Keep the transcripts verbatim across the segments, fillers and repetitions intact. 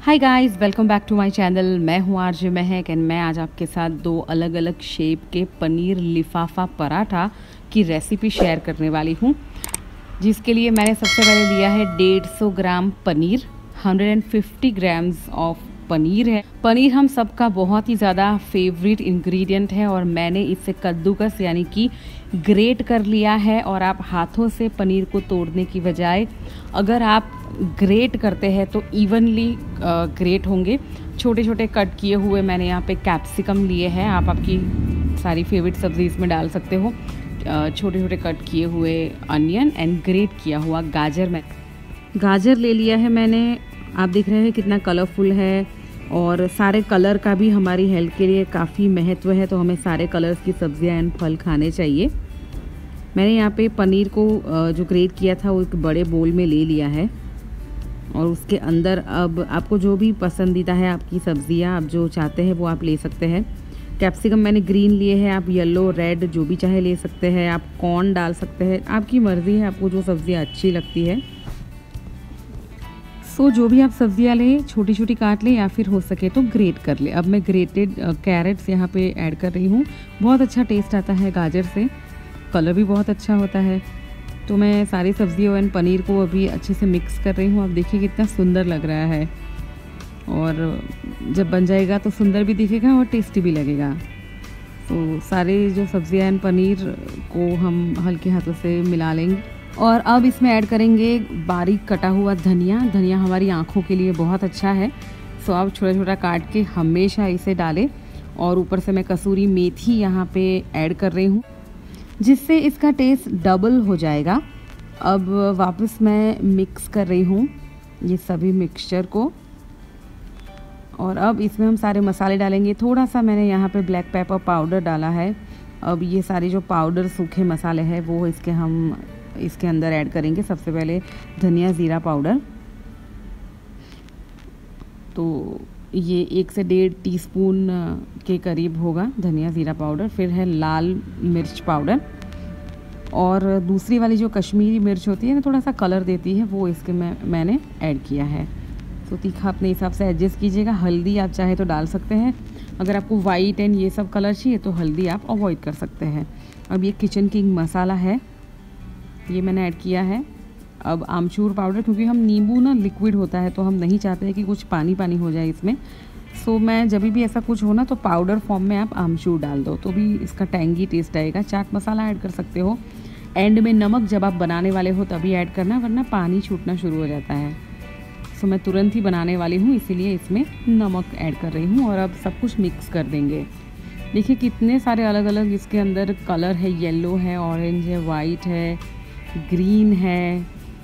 Hi guys, welcome back to my channel. मैं हूँ RJ Mahak and मैं आज आपके साथ दो अलग अलग शेप के पनीर लिफाफा पराठा की रेसिपी शेयर करने वाली हूँ, जिसके लिए मैंने सबसे पहले लिया है डेढ़ सौ ग्राम पनीर। एक सौ पचास ग्राम्स ऑफ पनीर है। पनीर हम सबका बहुत ही ज़्यादा फेवरेट इंग्रेडिएंट है और मैंने इसे कद्दूकस यानी कि ग्रेट कर लिया है। और आप हाथों से पनीर को तोड़ने की बजाय अगर आप ग्रेट करते हैं तो इवनली ग्रेट होंगे। छोटे छोटे कट किए हुए मैंने यहाँ पे कैप्सिकम लिए हैं। आप आपकी सारी फेवरेट सब्ज़ी इसमें डाल सकते हो। छोटे छोटे कट किए हुए अनियन एंड ग्रेट किया हुआ गाजर। मैं गाजर ले लिया है मैंने। आप देख रहे हैं कितना कलरफुल है और सारे कलर का भी हमारी हेल्थ के लिए काफ़ी महत्व है, तो हमें सारे कलर्स की सब्जियां एंड फल खाने चाहिए। मैंने यहाँ पे पनीर को जो ग्रेट किया था वो एक बड़े बोल में ले लिया है और उसके अंदर अब आपको जो भी पसंदीदा है आपकी सब्जियां आप जो चाहते हैं वो आप ले सकते हैं। कैप्सिकम मैंने ग्रीन लिए हैं, आप येलो रेड जो भी चाहे ले सकते हैं। आप कॉर्न डाल सकते हैं, आपकी मर्ज़ी है, आपको जो सब्जियां अच्छी लगती है। सो जो भी आप सब्जियां लें छोटी छोटी काट लें या फिर हो सके तो ग्रेट कर लें। अब मैं ग्रेटेड कैरेट्स यहाँ पे ऐड कर रही हूँ। बहुत अच्छा टेस्ट आता है गाजर से, कलर भी बहुत अच्छा होता है। तो मैं सारी सब्जियों एंड पनीर को अभी अच्छे से मिक्स कर रही हूँ। आप देखिए कितना सुंदर लग रहा है और जब बन जाएगा तो सुंदर भी दिखेगा और टेस्टी भी लगेगा। तो सारे जो सब्जियां एंड पनीर को हम हल्के हाथों से मिला लेंगे और अब इसमें ऐड करेंगे बारीक कटा हुआ धनिया। धनिया हमारी आँखों के लिए बहुत अच्छा है, सो आप छोटा छोटा काट के हमेशा इसे डालें। और ऊपर से मैं कसूरी मेथी यहाँ पे ऐड कर रही हूँ, जिससे इसका टेस्ट डबल हो जाएगा। अब वापस मैं मिक्स कर रही हूँ ये सभी मिक्सचर को और अब इसमें हम सारे मसाले डालेंगे। थोड़ा सा मैंने यहाँ पे ब्लैक पेपर पाउडर डाला है। अब ये सारे जो पाउडर सूखे मसाले हैं वो इसके हम इसके अंदर ऐड करेंगे। सबसे पहले धनिया ज़ीरा पाउडर, तो ये एक से डेढ़ टीस्पून के करीब होगा धनिया ज़ीरा पाउडर। फिर है लाल मिर्च पाउडर और दूसरी वाली जो कश्मीरी मिर्च होती है ना, थोड़ा सा कलर देती है, वो इसके में मैंने ऐड किया है। तो तीखा अपने हिसाब से एडजस्ट कीजिएगा। हल्दी आप चाहे तो डाल सकते हैं, अगर आपको वाइट एंड ये सब कलर चाहिए तो हल्दी आप अवॉइड कर सकते हैं। अब ये किचन किंग मसाला है, ये मैंने ऐड किया है। अब आमचूर पाउडर, क्योंकि हम नींबू ना लिक्विड होता है तो हम नहीं चाहते हैं कि कुछ पानी पानी हो जाए इसमें। सो मैं जब भी ऐसा कुछ हो ना तो पाउडर फॉर्म में आप आमचूर डाल दो तो भी इसका टैंगी टेस्ट आएगा। चाट मसाला ऐड कर सकते हो। एंड में नमक जब आप बनाने वाले हो तभी ऐड करना, वरना पानी छूटना शुरू हो जाता है। सो मैं तुरंत ही बनाने वाली हूँ इसीलिए इसमें नमक ऐड कर रही हूँ। और अब सब कुछ मिक्स कर देंगे। देखिए कितने सारे अलग अलग इसके अंदर कलर है, येलो है, ऑरेंज है, वाइट है, ग्रीन है।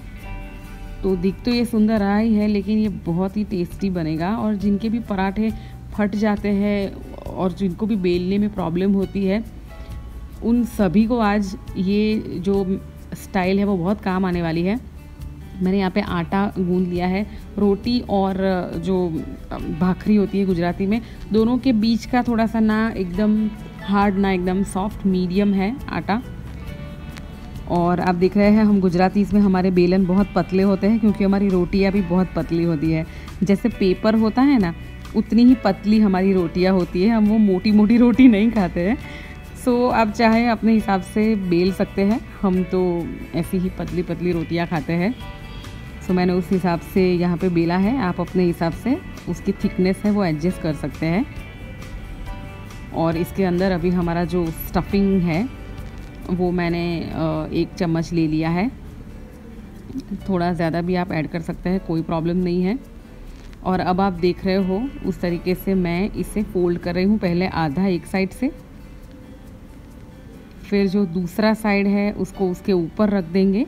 तो दिख तो ये सुंदर रहा ही है, लेकिन ये बहुत ही टेस्टी बनेगा। और जिनके भी पराठे फट जाते हैं और जिनको भी बेलने में प्रॉब्लम होती है, उन सभी को आज ये जो स्टाइल है वो बहुत काम आने वाली है। मैंने यहाँ पे आटा गूंद लिया है। रोटी और जो भाखरी होती है गुजराती में, दोनों के बीच का थोड़ा सा ना एकदम हार्ड ना एकदम सॉफ्ट, मीडियम है आटा। और आप देख रहे हैं हम गुजराती इसमें हमारे बेलन बहुत पतले होते हैं, क्योंकि हमारी रोटियां भी बहुत पतली होती है। जैसे पेपर होता है ना, उतनी ही पतली हमारी रोटियां होती है। हम वो मोटी मोटी रोटी नहीं खाते हैं। सो आप चाहे अपने हिसाब से बेल सकते हैं, हम तो ऐसी ही पतली पतली रोटियां खाते हैं। सो मैंने उस हिसाब से यहाँ पे बेला है। आप अपने हिसाब से उसकी थिकनेस है वो एडजस्ट कर सकते हैं। और इसके अंदर अभी हमारा जो स्टफिंग है वो मैंने एक चम्मच ले लिया है। थोड़ा ज़्यादा भी आप ऐड कर सकते हैं, कोई प्रॉब्लम नहीं है। और अब आप देख रहे हो उस तरीके से मैं इसे फोल्ड कर रही हूँ। पहले आधा एक साइड से, फिर जो दूसरा साइड है उसको उसके ऊपर रख देंगे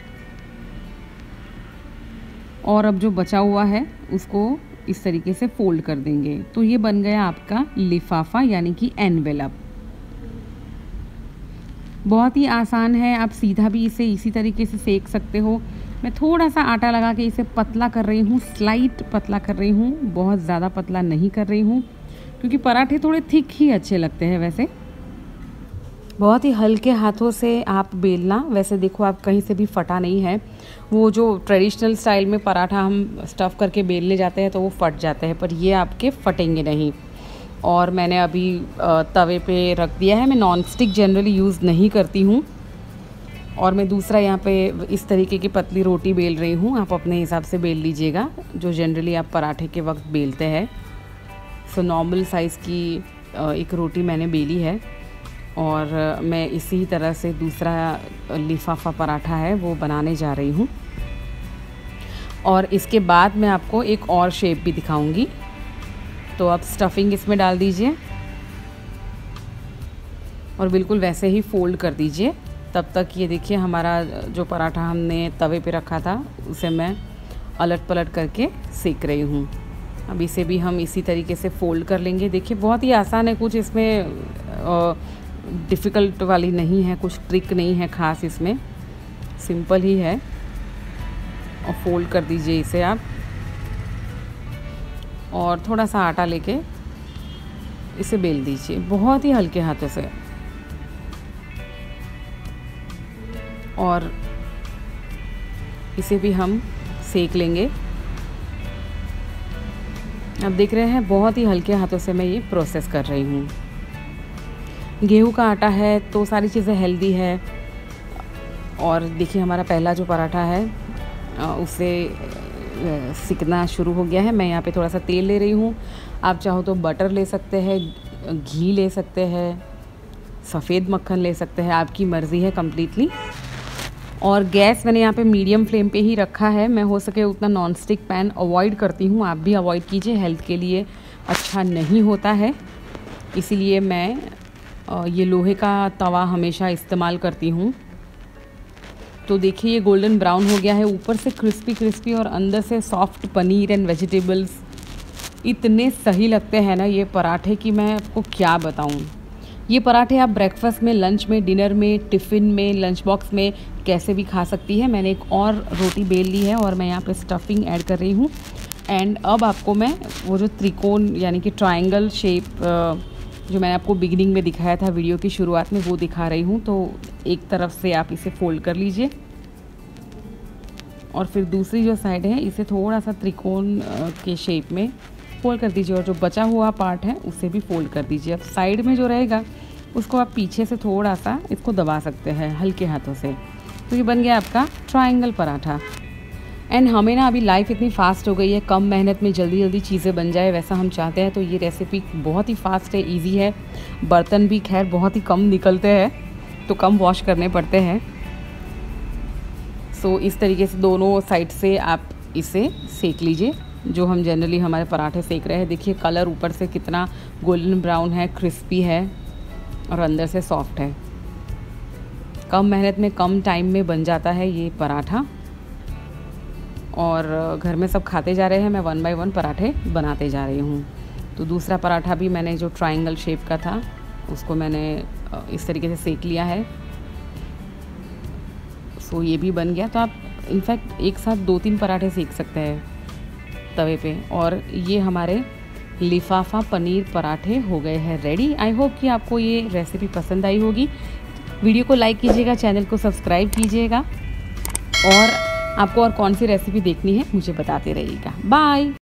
और अब जो बचा हुआ है उसको इस तरीके से फोल्ड कर देंगे। तो ये बन गया आपका लिफाफा यानी कि एनवेलप। बहुत ही आसान है, आप सीधा भी इसे इसी तरीके से सेक सकते हो। मैं थोड़ा सा आटा लगा के इसे पतला कर रही हूँ, स्लाइट पतला कर रही हूँ, बहुत ज़्यादा पतला नहीं कर रही हूँ, क्योंकि पराठे थोड़े थिक ही अच्छे लगते हैं। वैसे बहुत ही हल्के हाथों से आप बेलना। वैसे देखो आप कहीं से भी फटा नहीं है। वो जो ट्रेडिशनल स्टाइल में पराठा हम स्टफ़ करके बेलने जाते हैं तो वो फट जाते हैं, पर ये आपके फटेंगे नहीं। और मैंने अभी तवे पे रख दिया है। मैं नॉन स्टिक जनरली यूज़ नहीं करती हूँ। और मैं दूसरा यहाँ पे इस तरीके की पतली रोटी बेल रही हूँ। आप अपने हिसाब से बेल लीजिएगा जो जनरली आप पराठे के वक्त बेलते हैं। सो नॉर्मल साइज़ की एक रोटी मैंने बेली है और मैं इसी तरह से दूसरा लिफाफा पराठा है वो बनाने जा रही हूँ। और इसके बाद मैं आपको एक और शेप भी दिखाऊंगी। तो आप स्टफिंग इसमें डाल दीजिए और बिल्कुल वैसे ही फोल्ड कर दीजिए। तब तक ये देखिए हमारा जो पराठा हमने तवे पे रखा था उसे मैं अलट पलट करके सेक रही हूँ। अब इसे भी हम इसी तरीके से फ़ोल्ड कर लेंगे। देखिए बहुत ही आसान है, कुछ इसमें डिफ़िकल्ट वाली नहीं है, कुछ ट्रिक नहीं है ख़ास, इसमें सिंपल ही है। और फोल्ड कर दीजिए इसे आप और थोड़ा सा आटा लेके इसे बेल दीजिए बहुत ही हल्के हाथों से। और इसे भी हम सेक लेंगे। अब देख रहे हैं बहुत ही हल्के हाथों से मैं ये प्रोसेस कर रही हूँ। गेहूं का आटा है तो सारी चीज़ें हेल्दी है। और देखिए हमारा पहला जो पराठा है उसे सिकना शुरू हो गया है। मैं यहाँ पे थोड़ा सा तेल ले रही हूँ। आप चाहो तो बटर ले सकते हैं, घी ले सकते हैं, सफ़ेद मक्खन ले सकते हैं, आपकी मर्ज़ी है कम्प्लीटली। और गैस मैंने यहाँ पे मीडियम फ्लेम पे ही रखा है। मैं हो सके उतना नॉन स्टिक पैन अवॉइड करती हूँ, आप भी अवॉइड कीजिए, हेल्थ के लिए अच्छा नहीं होता है। इसीलिए मैं ये लोहे का तवा हमेशा इस्तेमाल करती हूँ। तो देखिए ये गोल्डन ब्राउन हो गया है, ऊपर से क्रिस्पी क्रिस्पी और अंदर से सॉफ्ट पनीर एंड वेजिटेबल्स। इतने सही लगते हैं ना ये पराठे कि मैं आपको क्या बताऊँ। ये पराठे आप ब्रेकफास्ट में, लंच में, डिनर में, टिफ़िन में, लंच बॉक्स में कैसे भी खा सकती है। मैंने एक और रोटी बेल ली है और मैं यहाँ पे स्टफिंग ऐड कर रही हूँ। एंड अब आपको मैं वो जो त्रिकोण यानी कि ट्रायंगल शेप जो मैंने आपको बिगिनिंग में दिखाया था वीडियो की शुरुआत में, वो दिखा रही हूँ। तो एक तरफ से आप इसे फोल्ड कर लीजिए और फिर दूसरी जो साइड है इसे थोड़ा सा त्रिकोण के शेप में फोल्ड कर दीजिए और जो बचा हुआ पार्ट है उसे भी फोल्ड कर दीजिए। अब साइड में जो रहेगा उसको आप पीछे से थोड़ा सा इसको दबा सकते हैं हल्के हाथों से। तो ये बन गया आपका ट्रायंगल पराठा। एंड हमें ना अभी लाइफ इतनी फास्ट हो गई है, कम मेहनत में जल्दी जल्दी चीज़ें बन जाए वैसा हम चाहते हैं। तो ये रेसिपी बहुत ही फास्ट है, इजी है। बर्तन भी खैर बहुत ही कम निकलते हैं तो कम वॉश करने पड़ते हैं। सो इस तरीके से दोनों साइड से आप इसे सेक लीजिए जो हम जनरली हमारे पराठे सेक रहे हैं। देखिए कलर ऊपर से कितना गोल्डन ब्राउन है, क्रिस्पी है और अंदर से सॉफ्ट है। कम मेहनत में कम टाइम में बन जाता है ये पराठा। और घर में सब खाते जा रहे हैं, मैं वन बाय वन पराठे बनाते जा रही हूँ। तो दूसरा पराठा भी मैंने जो ट्रायंगल शेप का था उसको मैंने इस तरीके से सेक लिया है। सो ये भी बन गया। तो आप इनफैक्ट एक साथ दो तीन पराठे सेक सकते हैं तवे पे। और ये हमारे लिफाफा पनीर पराठे हो गए हैं रेडी। आई होप कि आपको ये रेसिपी पसंद आई होगी। वीडियो को लाइक कीजिएगा, चैनल को सब्सक्राइब कीजिएगा और आपको और कौन सी रेसिपी देखनी है मुझे बताते रहिएगा। बाय।